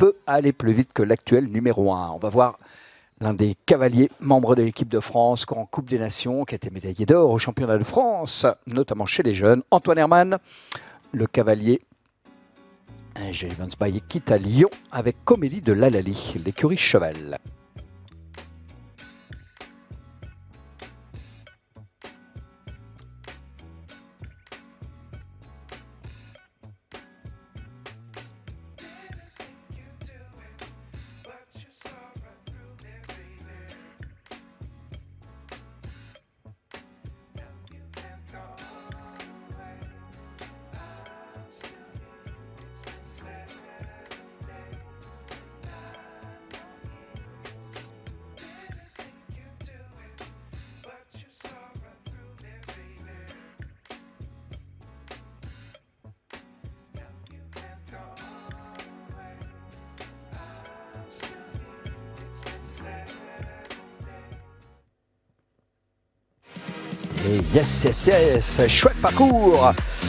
peut aller plus vite que l'actuel numéro 1. On va voir l'un des cavaliers membres de l'équipe de France en Coupe des Nations, qui a été médaillé d'or au championnat de France, notamment chez les jeunes. Antoine Herman, le cavalier J-Evans Bay, quitte à Lyon avec Comélie de Lalali, l'écurie cheval. Et yes, chouette parcours